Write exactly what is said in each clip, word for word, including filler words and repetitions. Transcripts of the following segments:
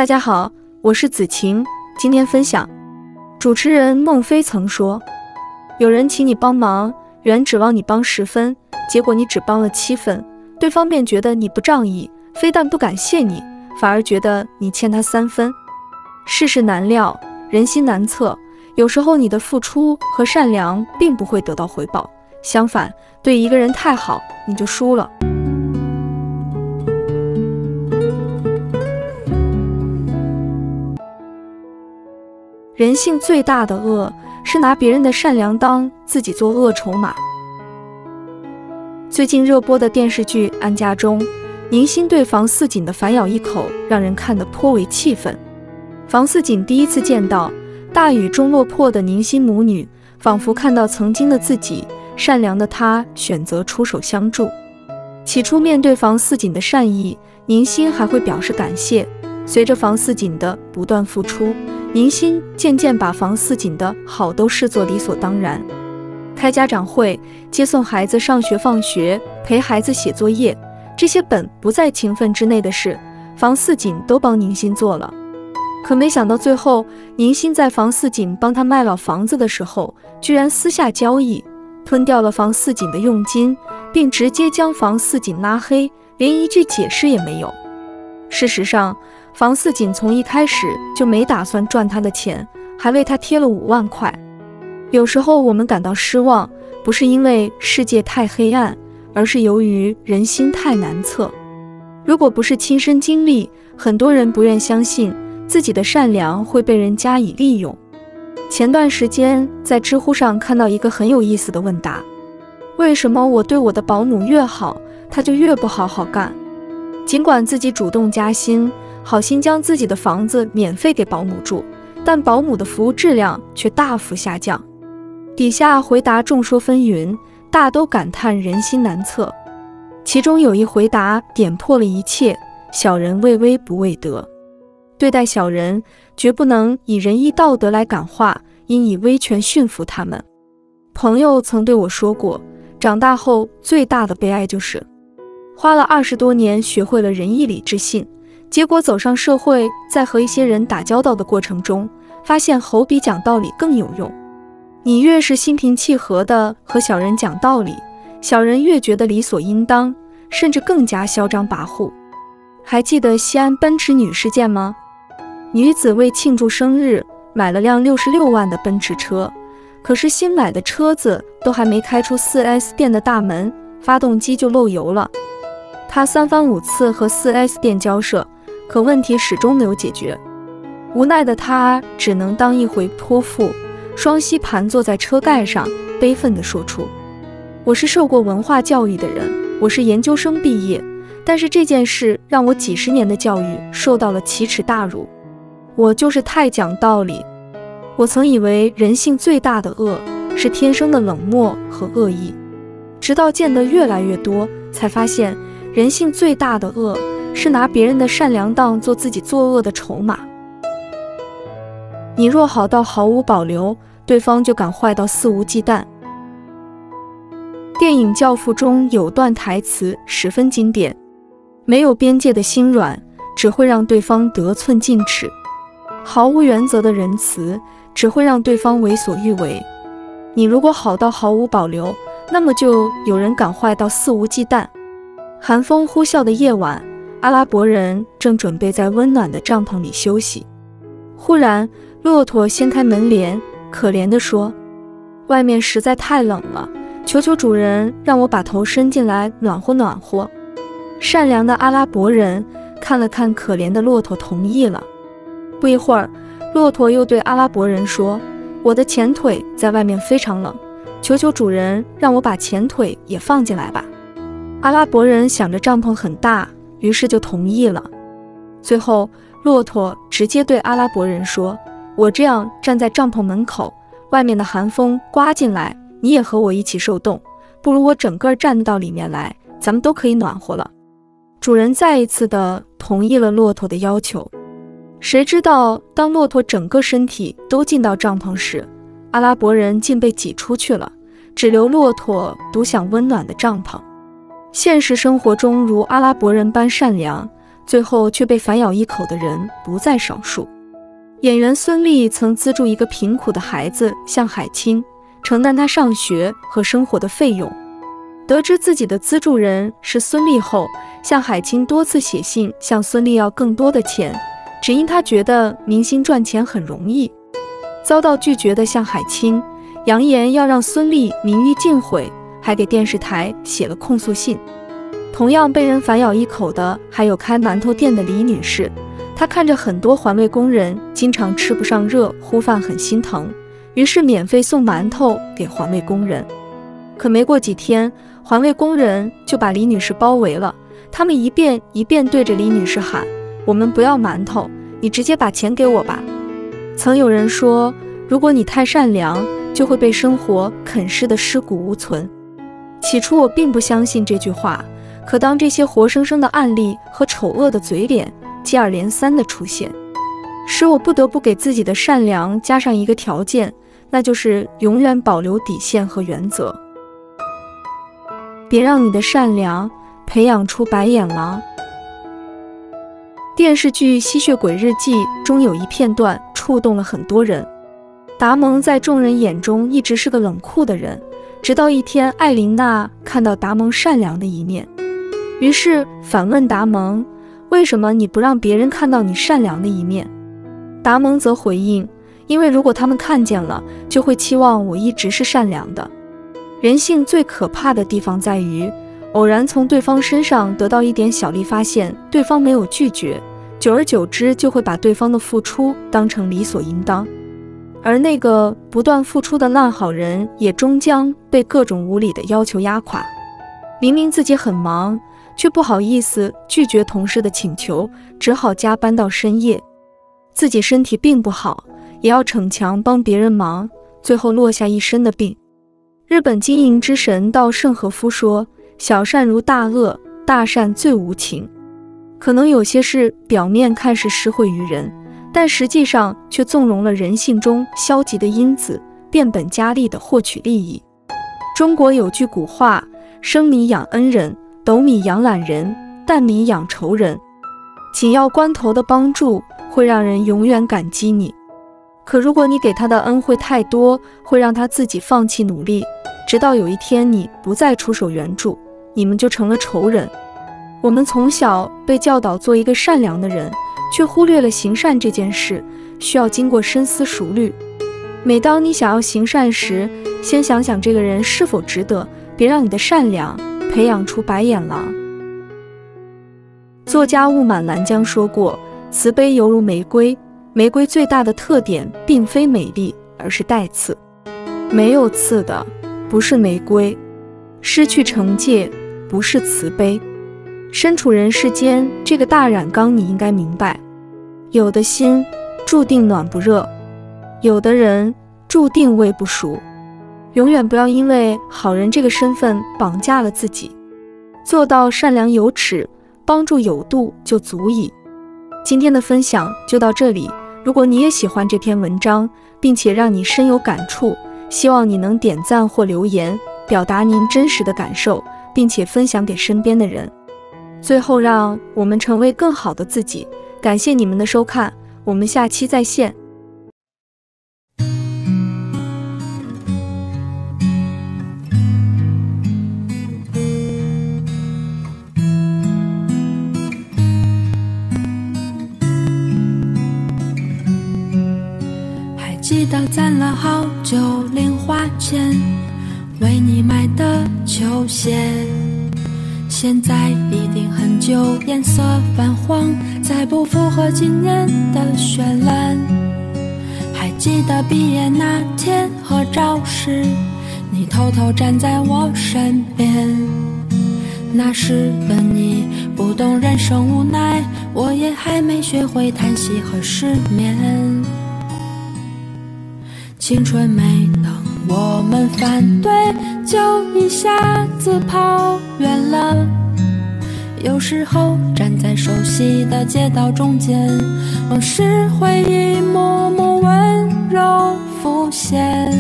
大家好，我是子晴，今天分享。主持人孟非曾说，有人请你帮忙，原指望你帮十分，结果你只帮了七分，对方便觉得你不仗义，非但不感谢你，反而觉得你欠他三分。世事难料，人心难测，有时候你的付出和善良并不会得到回报，相反，对一个人太好，你就输了。人性最大的恶是拿别人的善良当自己做恶筹码。最近热播的电视剧《安家》中，宁馨对房似锦的反咬一口，让人看得颇为气愤。房似锦第一次见到大雨中落魄的宁馨母女，仿佛看到曾经的自己，善良的她选择出手相助。起初面对房似锦的善意，宁馨还会表示感谢，随着房似锦的不断付出，宁馨渐渐把房似锦的好都视作理所当然。开家长会、接送孩子上学放学、陪孩子写作业，这些本不在情分之内的事，房似锦都帮宁馨做了。可没想到最后，宁馨在房似锦帮他卖老房子的时候，居然私下交易，吞掉了房似锦的佣金，并直接将房似锦拉黑，连一句解释也没有。事实上，房似锦从一开始就没打算赚他的钱，还为他贴了五万块。有时候我们感到失望，不是因为世界太黑暗，而是由于人心太难测。如果不是亲身经历，很多人不愿相信自己的善良会被人加以利用。前段时间在知乎上看到一个很有意思的问答：为什么我对我的保姆越好，他就越不好好干？尽管自己主动加薪，好心将自己的房子免费给保姆住，但保姆的服务质量却大幅下降。底下回答众说纷纭，大都感叹人心难测。其中有一回答点破了一切：小人畏威不畏德。对待小人，绝不能以仁义道德来感化，应以威权驯服他们。朋友曾对我说过，长大后最大的悲哀就是花了二十多年学会了仁义礼智信，结果走上社会，在和一些人打交道的过程中，发现吼比讲道理更有用。你越是心平气和地和小人讲道理，小人越觉得理所应当，甚至更加嚣张跋扈。还记得西安奔驰女事件吗？女子为庆祝生日买了辆六十六万的奔驰车，可是新买的车子都还没开出 四 S 店的大门，发动机就漏油了。她三番五次和 四 S 店交涉，可问题始终没有解决。无奈的她只能当一回泼妇，双膝盘坐在车盖上，悲愤地说出：我是受过文化教育的人，我是研究生毕业，但是这件事让我几十年的教育受到了奇耻大辱。我就是太讲道理。我曾以为人性最大的恶是天生的冷漠和恶意，直到见得越来越多，才发现人性最大的恶是拿别人的善良当做自己作恶的筹码。你若好到毫无保留，对方就敢坏到肆无忌惮。电影《教父》中有段台词十分经典：没有边界的心软，只会让对方得寸进尺；毫无原则的仁慈，只会让对方为所欲为。你如果好到毫无保留，那么就有人敢坏到肆无忌惮。寒风呼啸的夜晚，阿拉伯人正准备在温暖的帐篷里休息。忽然，骆驼掀开门帘，可怜地说：外面实在太冷了，求求主人让我把头伸进来暖和暖和。善良的阿拉伯人看了看可怜的骆驼，同意了。不一会儿，骆驼又对阿拉伯人说：我的前腿在外面非常冷，求求主人让我把前腿也放进来吧。阿拉伯人想着帐篷很大，于是就同意了。最后，骆驼直接对阿拉伯人说：我这样站在帐篷门口，外面的寒风刮进来，你也和我一起受冻，不如我整个站到里面来，咱们都可以暖和了。主人再一次的同意了骆驼的要求。谁知道当骆驼整个身体都进到帐篷时，阿拉伯人竟被挤出去了，只留骆驼独享温暖的帐篷。现实生活中如阿拉伯人般善良， 最后却被反咬一口的人不在少数。演员孙俪曾资助一个贫苦的孩子向海清，承担他上学和生活的费用。得知自己的资助人是孙俪后，向海清多次写信向孙俪要更多的钱，只因他觉得明星赚钱很容易。遭到拒绝的向海清扬言要让孙俪名誉尽毁，还给电视台写了控诉信。同样被人反咬一口的还有开馒头店的李女士，她看着很多环卫工人经常吃不上热乎饭很心疼，于是免费送馒头给环卫工人。可没过几天，环卫工人就把李女士包围了，他们一遍一遍对着李女士喊：我们不要馒头，你直接把钱给我吧。曾有人说，如果你太善良，就会被生活啃噬得尸骨无存。起初我并不相信这句话，可当这些活生生的案例和丑恶的嘴脸接二连三的出现，使我不得不给自己的善良加上一个条件，那就是永远保留底线和原则。别让你的善良培养出白眼狼。电视剧《吸血鬼日记》中有一片段触动了很多人。达蒙在众人眼中一直是个冷酷的人，直到一天艾琳娜看到达蒙善良的一面，于是反问达蒙：为什么你不让别人看到你善良的一面？达蒙则回应：因为如果他们看见了，就会期望我一直是善良的。人性最可怕的地方在于，偶然从对方身上得到一点小利，发现对方没有拒绝，久而久之就会把对方的付出当成理所应当。而那个不断付出的烂好人，也终将被各种无理的要求压垮。明明自己很忙，却不好意思拒绝同事的请求，只好加班到深夜。自己身体并不好，也要逞强帮别人忙，最后落下一身的病。日本经营之神稻盛和夫说：小善如大恶，大善最无情。可能有些事表面看似施惠于人，但实际上却纵容了人性中消极的因子，变本加厉地获取利益。中国有句古话：生米养恩人，斗米养懒人，担米养仇人。紧要关头的帮助会让人永远感激你，可如果你给他的恩惠太多，会让他自己放弃努力，直到有一天你不再出手援助，你们就成了仇人。我们从小被教导做一个善良的人，却忽略了行善这件事需要经过深思熟虑。每当你想要行善时，先想想这个人是否值得，别让你的善良培养出白眼狼。作家雾满兰江说过，慈悲犹如玫瑰，玫瑰最大的特点并非美丽，而是带刺。没有刺的不是玫瑰，失去惩戒不是慈悲。身处人世间这个大染缸，你应该明白，有的心注定暖不热，有的人注定味不熟。永远不要因为好人这个身份绑架了自己，做到善良有尺，帮助有度就足矣。今天的分享就到这里，如果你也喜欢这篇文章，并且让你深有感触，希望你能点赞或留言，表达您真实的感受，并且分享给身边的人。最后，让我们成为更好的自己。感谢你们的收看，我们下期再见。 还记得攒了好久零花钱，为你买的球鞋，现在一定很旧，颜色泛黄，再不符合今年的绚烂。还记得毕业那天合照时，你偷偷站在我身边，那时的你不懂人生无奈，我也还没学会叹息和失眠。青春没等我们反对，就一下子跑远了。有时候站在熟悉的街道中间，往事会一幕幕温柔浮现。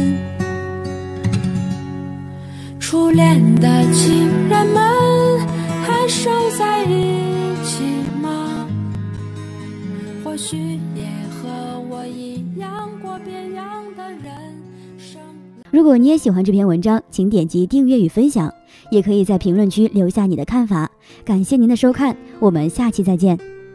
初恋的情人们还守在一起吗？ 或许也和我一样过别样的人生。 如果你也喜欢这篇文章，请点击订阅与分享，也可以在评论区留下你的看法。感谢您的收看，我们下期再见。